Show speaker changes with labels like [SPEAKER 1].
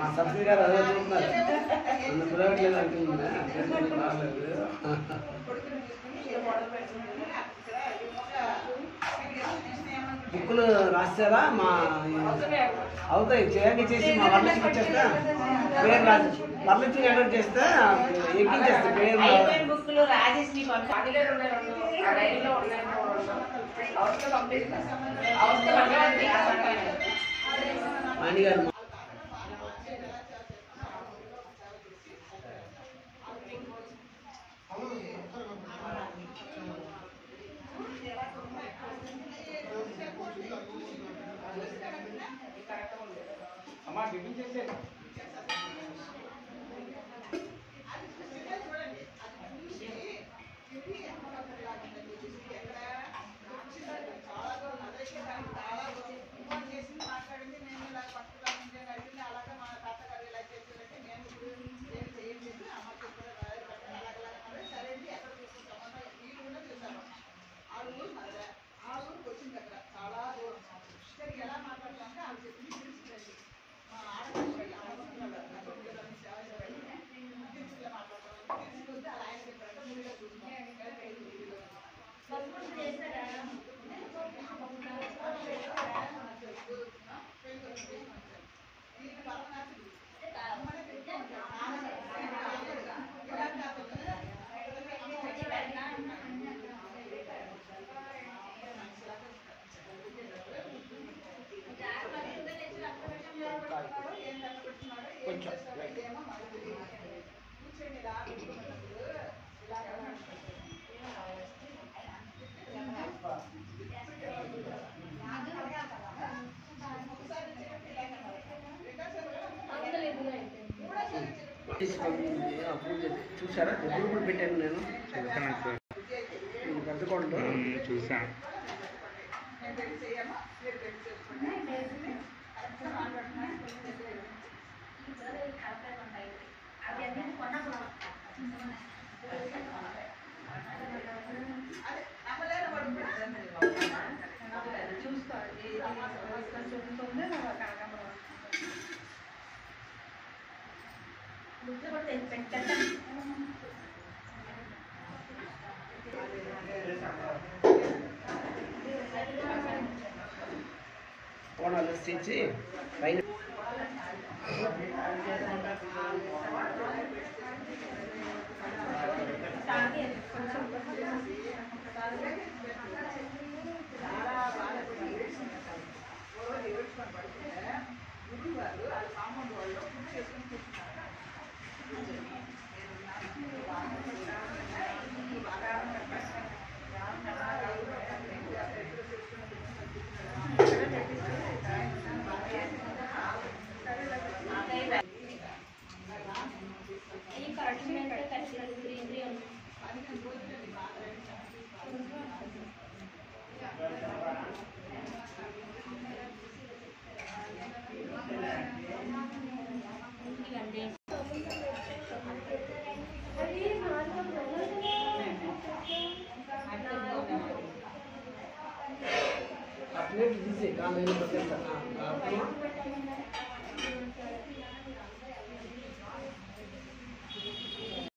[SPEAKER 1] subsidy గారు అదే చూస్తున్నారు నన్ను పిలవట్లేదు అంటుందా బాగలేదు బుక్కులు రాస్తారా మా అవుతాయి చేయండి చేసి మా వర్ణించి వచ్చేస్తా పేరు రాసి వర్ణించి ఎంటర్ చేస్తే ఎక్కించేస్తా పేరు
[SPEAKER 2] బుక్కులు రాజేసి
[SPEAKER 1] మణి గారు చూసారా ఎప్పుడు కూడా పెట్టాను నేను పెద్దకోండి
[SPEAKER 3] చూసాను
[SPEAKER 1] కోణాలు తెచ్చి పైన అట్లే తీసి కాళ్ళు పెట్టేస్తాను